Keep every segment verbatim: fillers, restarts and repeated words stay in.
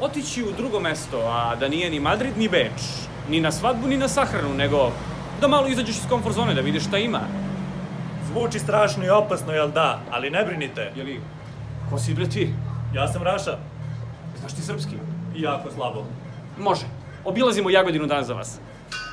otići u drugo mesto, a da nije ni Madrid, ni Beč, ni na svadbu, ni na sahranu, nego da malo izađeš iz komfort zone, da vidiš šta ima. Zvuči strašno i opasno, jel da? Ali ne brinite. Jeli, ko si bre ti? Ja sam Raša. Znaš ti srpski? I jako slabo. Može. Obilazimo Jagodinu dan za vas.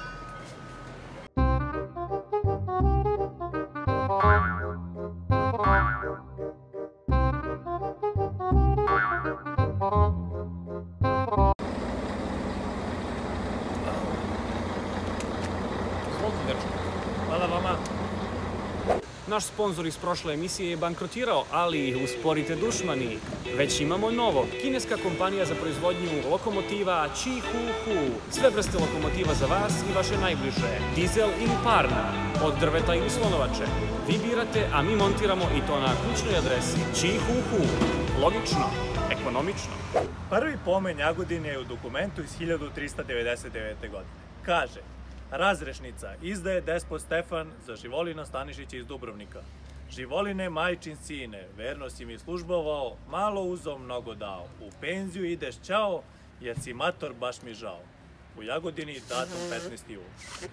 Hvala vama. Naš sponzor iz prošle emisije je bankrotirao, ali usporite dušmani. Već imamo novo. Kineska kompanija za proizvodnju lokomotiva Qihuhu. Sve vrste lokomotiva za vas i vaše najbliže. Dizel ili parna, od drveta ili slonovače. Vi birate, a mi montiramo i to na kućnoj adresi. Qihuhu. Logično, ekonomično. Prvi pomen Jagodine je u dokumentu iz hiljadu trista devedeset devete. godine. Kaže: razrešnica izdaje despot Stefan za Živolina Stanišića iz Dubrovnika. Živoline, majčin sine, verno si mi službovao, malo uzao, mnogo dao. U penziju ideš ćao, jer si mator baš mi žao. U Jagodini datum petnaesti jula.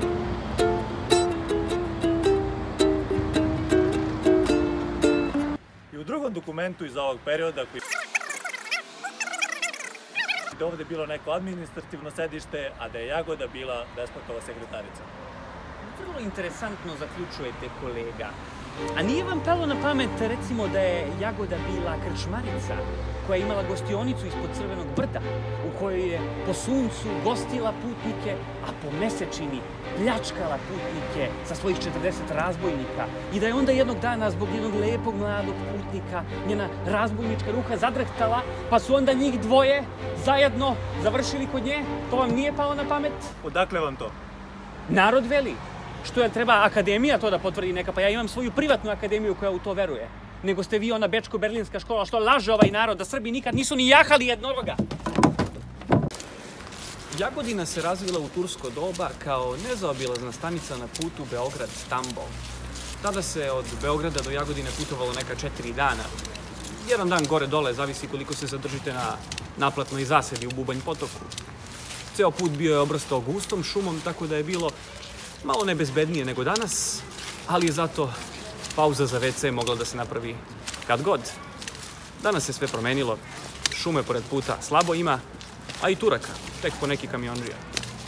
I u drugom dokumentu iz ovog perioda koji da je ovde bilo neko administrativno sedište, a da je Jagoda bila despotova sekretarica. Vrlo interesantno zaključujete, kolega. A nije vam palo na pamet, recimo, da je Jagoda bila krčmarica koja je imala gostionicu ispod Crvenog brda, u kojoj je po suncu gostila putnike, a po mesečini pljačkala putnike sa svojih četrdeset razbojnika i da je onda jednog dana zbog jednog lepog mladog putnika njena razbojnička ruka zadrhtala, pa su onda njih dvoje zajedno završili kod nje? To vam nije palo na pamet? Odakle vam to? Narod veli. Što je treba akademija to da potvrdi neka, pa ja imam svoju privatnu akademiju koja u to veruje. Nego ste vi ona bečko-berlinska škola što laže ovaj narod da Srbi nikad nisu ni jahali jednoroga. Jagodina se razvila u tursko doba kao nezaobilazna stanica na putu Beograd-Stambol. Tada se od Beograda do Jagodine putovalo neka četiri dana. Jedan dan gore-dole, zavisi koliko se zadržite na naplatnoj zasedi u Bubanj potoku. Ceo put bio je obrastao gustom šumom, tako da je bilo malo nebezbednije nego danas, ali je zato pauza za ve ce mogla da se napravi kad god. Danas se sve promenilo, šume pored puta slabo ima, a i Turaka, tek po neki kamiondžija.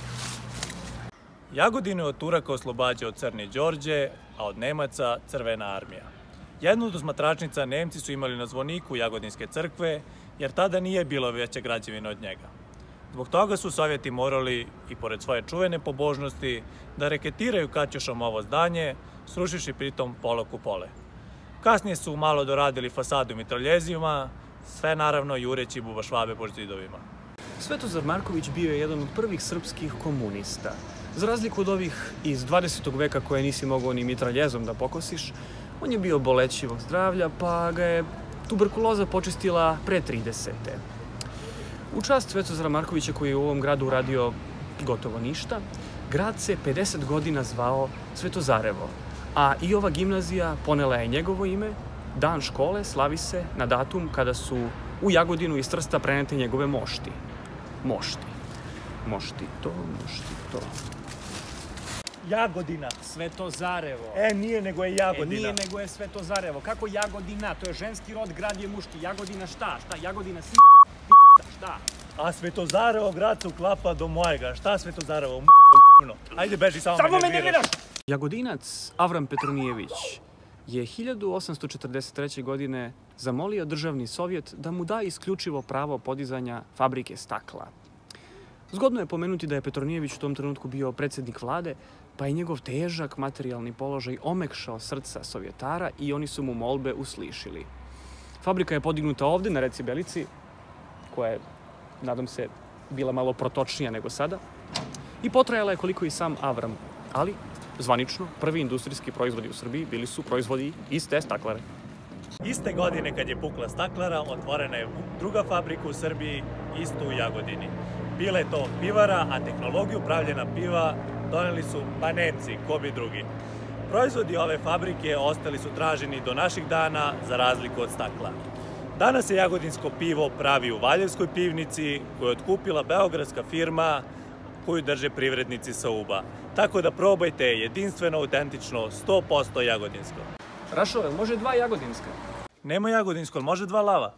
Jagodinu od Turaka oslobađa od Crne Đorđe, a od Nemaca Crvena armija. Jednu od osmatračnica Nemci su imali na zvoniku Jagodinske crkve, jer tada nije bilo veća građevina od njega. Zbog toga su Sovjeti morali, i pored svoje čuvene pobožnosti, da reketiraju kaćošom ovo zdanje, srušivši pritom pola kupole. Kasnije su malo doradili fasadu mitraljezima, sve naravno jureći bubašvabe po zidovima. Svetozar Marković bio je jedan od prvih srpskih komunista. Za razliku od ovih iz dvadesetog veka koje nisi mogao ni mitraljezom da pokosiš, on je bio bolećivog zdravlja, pa ga je tuberkuloza počistila pre tridesete. U čast Svetozara Markovića, koji je u ovom gradu uradio gotovo ništa, grad se pedeset godina zvao Svetozarevo, a i ova gimnazija ponela je njegovo ime. Dan škole slavi se na datum kada su u Jagodinu iz Trsta prenete njegove mošti. Mošti. Mošti to, mošti to. Jagodina. Svetozarevo. E, nije, nego je Jagodina. E, nije, nego je Svetozarevo. Kako Jagodina? To je ženski rod, grad je muški. Jagodina šta? Šta? Jagodina si... Šta? A Svetozarevo grad se uklapa do mojega. Šta Svetozarevo? M***o. Ajde, beži, samo, samo me nerviraš. Jagodinac Avram Petronijević je hiljadu osamsto četrdeset treće. godine zamolio državni sovjet da mu da isključivo pravo podizanja fabrike stakla. Zgodno je pomenuti da je Petronijević u tom trenutku bio predsjednik vlade, pa je njegov težak materijalni položaj omekšao srca Sovjetara i oni su mu molbe uslišili. Fabrika je podignuta ovde, na reci Belici, koja je, nadam se, bila malo protočnija nego sada, i potrajala je koliko i sam Avram, ali zvanično prvi industrijski proizvodi u Srbiji bili su proizvodi iz te staklare. Iste godine kad je pukla staklara, otvorena je druga fabrika u Srbiji, isto u Jagodini. Bila je to pivara, a tehnologiju pravljena piva doneli su pa Nemci, ko bi drugi. Proizvodi ove fabrike ostali su traženi do naših dana za razliku od stakla. Danas se jagodinsko pivo pravi u Valjevskoj pivnici koju je otkupila beogradska firma koju drže privrednici sa Uba. Tako da probajte jedinstveno, autentično, sto posto jagodinsko. Rašo, jel može dva jagodinska? Nema jagodinsko, ali može dva lava?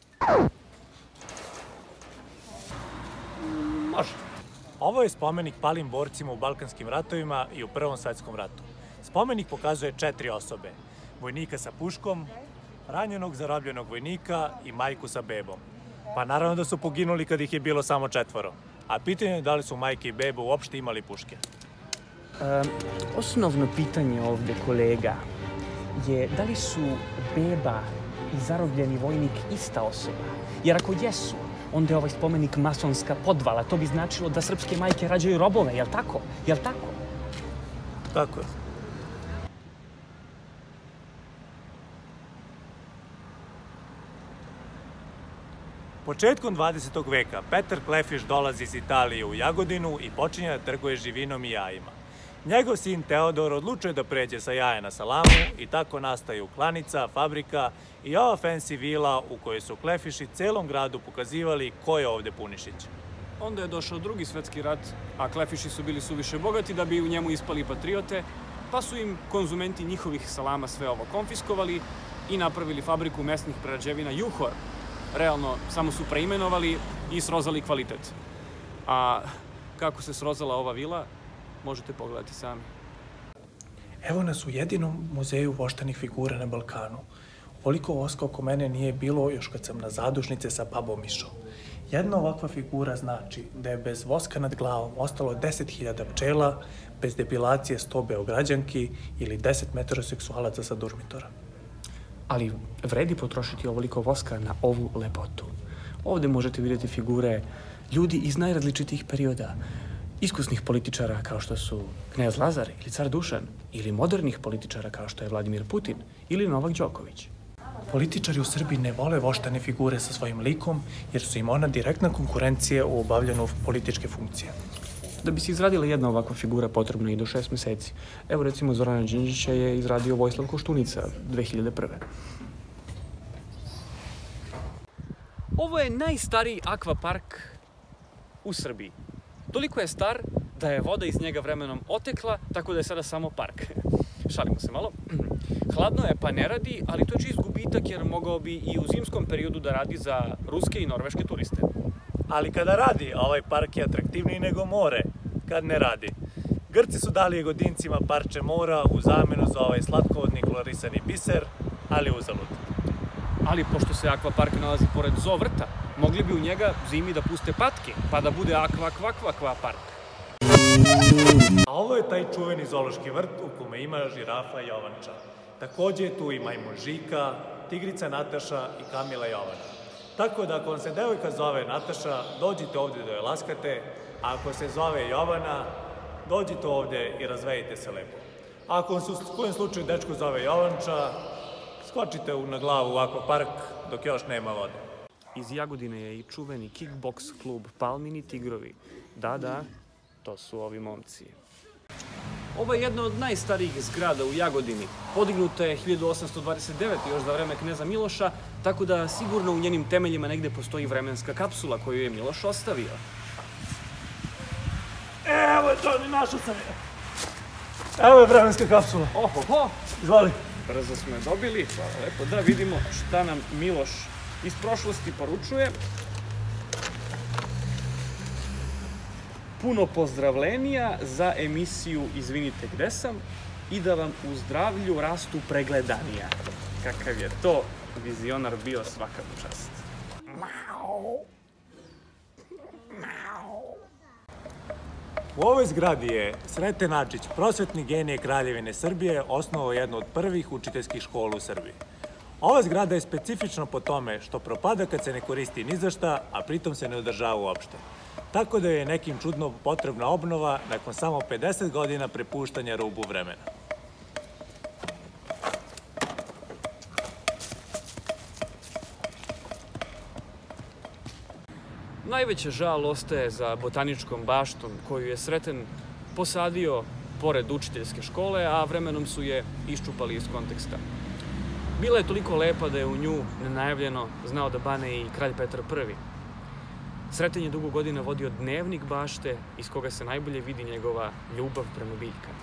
Može. Ovo je spomenik palim borcima u Balkanskim ratovima i u Prvom svetskom ratu. Spomenik pokazuje četiri osobe. Vojnika sa puškom, ranjenog zarobljenog vojnika i majku sa bebom. Pa naravno da su poginuli kad ih je bilo samo četvoro. A pitanje je da li su majke i bebe uopšte imali puške. Um, osnovno pitanje ovde, kolega, je da li su beba i zarobljeni vojnik ista osoba? Jer ako jesu, onda je ovaj spomenik masonska podvala. To bi značilo da srpske majke rađaju robove, jel tako? Jel tako? Tako je. Početkom dvadesetog veka Petar Klefiš dolazi iz Italije u Jagodinu i počinje da trguje živinom i jajima. Njegov sin Teodor odlučuje da pređe sa jaja na salamu i tako nastaju klanica, fabrika i ova fancy vila u kojoj su Klefiši celom gradu pokazivali ko je ovde Punišić. Onda je došao drugi svetski rat, a Klefiši su bili suviše bogati da bi u njemu ispali patriote, pa su im konzumenti njihovih salama sve ovo konfiskovali i napravili fabriku mesnih prerađevina Juhor. Realno, samo su preimenovali i srozali kvalitet. A kako se srozala ova vila, možete pogledati sami. Evo nas u jedinom muzeju voštanih figura na Balkanu. Ovoliko voska oko mene nije bilo još kad sam na zadušnice sa babom išao. Jedna ovakva figura znači da je bez voska nad glavom ostalo deset hiljada pčela, bez depilacije sto beograđanki ili deset metroseksualaca sa Durmitora. Ali vredi potrošiti ovoliko voska na ovu lepotu. Ovde možete vidjeti figure ljudi iz najrazličitijih perioda. Iskusnih političara kao što su knez Lazar ili car Dušan, ili modernih političara kao što je Vladimir Putin ili Novak Đoković. Političari u Srbiji ne vole voštane figure sa svojim likom, jer su im ona direktna konkurencija u obavljanju političke funkcije. Da bi se izradila jedna ovakva figura potrebno i do šest meseci. Evo recimo Zorana Đinđića je izradio Vojislav Koštunica dve hiljade prve. Ovo je najstariji akvapark u Srbiji. Toliko je star da je voda iz njega vremenom otekla, tako da je sada samo park. Šalimo se malo. Hladno je pa ne radi, ali to je čist gubitak jer mogao bi i u zimskom periodu da radi za ruske i norveške turiste. Ali kada radi, ovaj park je atraktivniji nego more, kad ne radi. Grci su dali Jagodincima parče mora u zamenu za ovaj slatkovodni klorisani biser, ali uzalud. Ali pošto se akvapark nalazi pored zoo vrta, mogli bi u njega zimi da puste patke, pa da bude akva-kva-kva park. A ovo je taj čuveni zoološki vrt u kome ima žirafa Jovanča. Takođe je tu i majmun Žika, tigrica Nataša i Kamila Jovana. Tako da ako vam se devojka zove Nataša, dođite ovde da joj laskate, a ako se zove Jovana, dođite ovde i razvejite se lepo. A ako vam se u kojem slučaju dečko zove Jovanča, skočite na glavu u akvapark dok još nema vode. Iz Jagodine je i čuveni kickboks klub Palmini Tigrovi. Da, da, to su ovi momci. Ovo je jedna od najstarijih zgrada u Jagodini. Podignuta je hiljadu osamsto dvadeset devete. još za vreme kneza Miloša, tako da sigurno u njenim temeljima negde postoji vremenska kapsula koju je Miloš ostavio. Evo je to, našao sam je. Evo je vremenska kapsula. Ohoho, izvoli. Brzo smo je dobili. Hvala lepo. Da vidimo šta nam Miloš iz prošlosti poručuje. Puno pozdravlenija za emisiju Izvinite gde sam i da vam u zdravlju rastu pregledanija. Kakav je to vizionar bio, svaka mu čast. U ovoj zgradi je Sreten Adžić, prosvetni genije Kraljevine Srbije, osnovao jednu od prvih učiteljskih škola u Srbiji. Ova zgrada je specifična po tome što propada kad se ne koristi ni za šta, a pritom se ne održava uopšte. Tako da je nekim čudno potrebna obnova nakon samo pedeset godina prepuštanja rubu vremena. Najveća žal ostaje za botaničkom baštom koju je Sreten posadio pored učiteljske škole, a vremenom su je iščupali iz konteksta. Bila je toliko lepa da je u nju nenajavljeno znao da bane i kralj Petar Prvi. Sreten je dugo godina vodio dnevnik bašte iz koga se najbolje vidi njegova ljubav prema biljkama.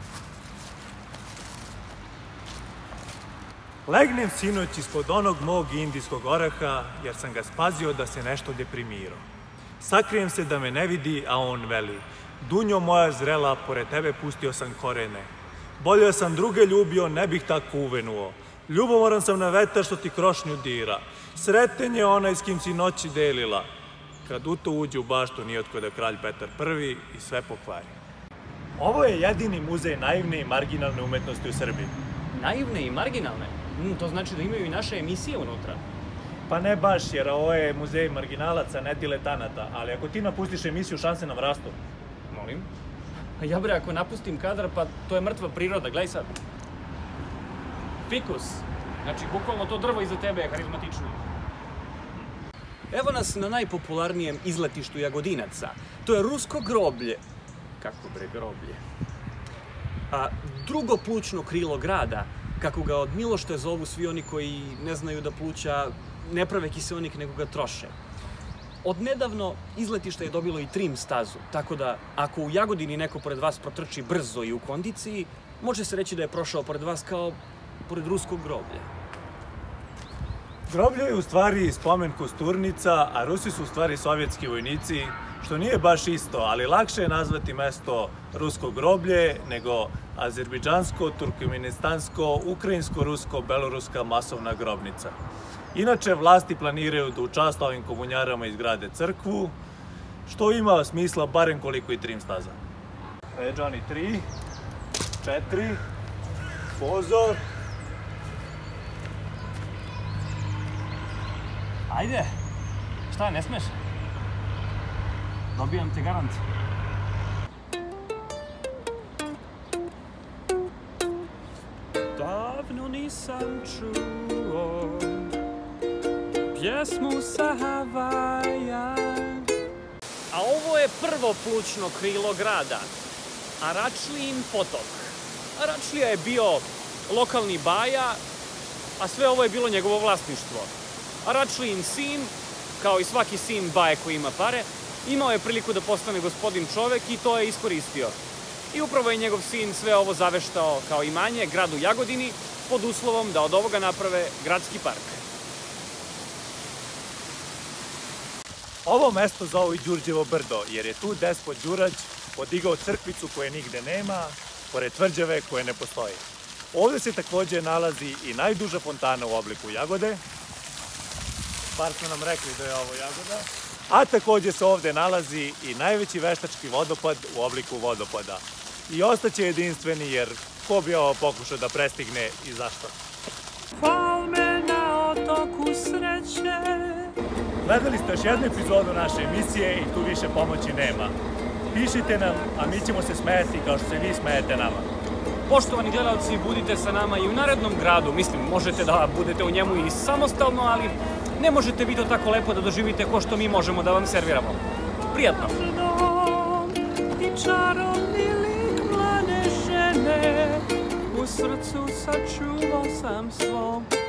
Legnem sinoć ispod onog mog indijskog oraha, jer sam ga spazio da se nešto deprimirao. Sakrijem se da me ne vidi, a on veli: Dunjo moja zrela, pored tebe pustio sam korene. Bolje sam druge ljubio, ne bih tako uvenuo. Ljubomoran sam na vetar što ti krošnju dira. Sreten je onaj s kim si noći delila. Kad u to uđe u baštu, nije otko da kralj Petar Prvi i sve pokvari. Ovo je jedini muzej naivne i marginalne umetnosti u Srbiji. Naivne i marginalne? Mm, to znači da imaju i naše emisije unutra. Pa ne baš, jer ovo je muzej marginalaca, ne diletanata, ali ako ti napustiš emisiju, šanse nam rastu. Molim? A ja bre, ako napustim kadar, pa to je mrtva priroda, gledaj sad. Fikus. Znači, bukvalno to drvo iza tebe je harizmatičnije. Evo nas na najpopularnijem izletištu Jagodinaca. To je rusko groblje. Kako bre, groblje? A drugo plućno krilo grada, kako ga od Milošte zovu svi oni koji ne znaju da pluća ne prave kiseonik, nego ga troše. Odnedavno izletište je dobilo i trim stazu, tako da ako u Jagodini neko pored vas protrči brzo i u kondiciji, može se reći da je prošao pored vas kao pored ruskog groblja. Groblje je u stvari spomen Kosturnica, a Rusi su u stvari sovjetski vojnici, što nije baš isto, ali lakše je nazvati mesto rusko groblje nego azerbejdžansko, turkmenistansko, ukrajinsko-rusko, beloruska masovna grobnica. Inače, vlasti planiraju da u čast ovim komunjarama izgrade crkvu, što ima smisla barem koliko i trim staza. E, Johnny, tri, četiri, pozor. Ajde, šta, ne smeš? Dobijam te garant. Davno nisam čuo pjesmu sa Havaja. A ovo je prvo plućno krilo grada, Aračlijin potok. Aračlija je bio lokalni baja, a sve ovo je bilo njegovo vlasništvo. Aračlijin sin, kao i svaki sin baje koji ima pare, imao je priliku da postane gospodin čovek i to je iskoristio. I upravo je njegov sin sve ovo zaveštao kao imanje gradu Jagodini pod uslovom da od ovoga naprave gradski park. Ovo mesto zovu i Đurđevo brdo, jer je tu despot Đurać podigao crkvicu koje nigde nema, pored tvrđave koje ne postoji. Ovde se takođe nalazi i najduža fontana u obliku jagode. Bar su nam rekli da je ovo jagoda. A takođe se ovde nalazi i najveći veštački vodopad u obliku vodopada. I ostaće jedinstveni, jer ko bi ovo pokušao da prestigne i zašto? Palme na otoku sreće. Gledali ste još jednu epizodu naše emisije i tu više pomoći nema. Pišite nam, a mi ćemo se smejati kao što se vi smejete nama. Poštovani gledalci, budite sa nama i u narednom gradu. Mislim, možete da budete u njemu i samostalno, ali ne možete vi to tako lepo da doživite ko što mi možemo da vam serviramo. Prijatno! I čarobni lik mlade žene u srcu sačuvao sam svom.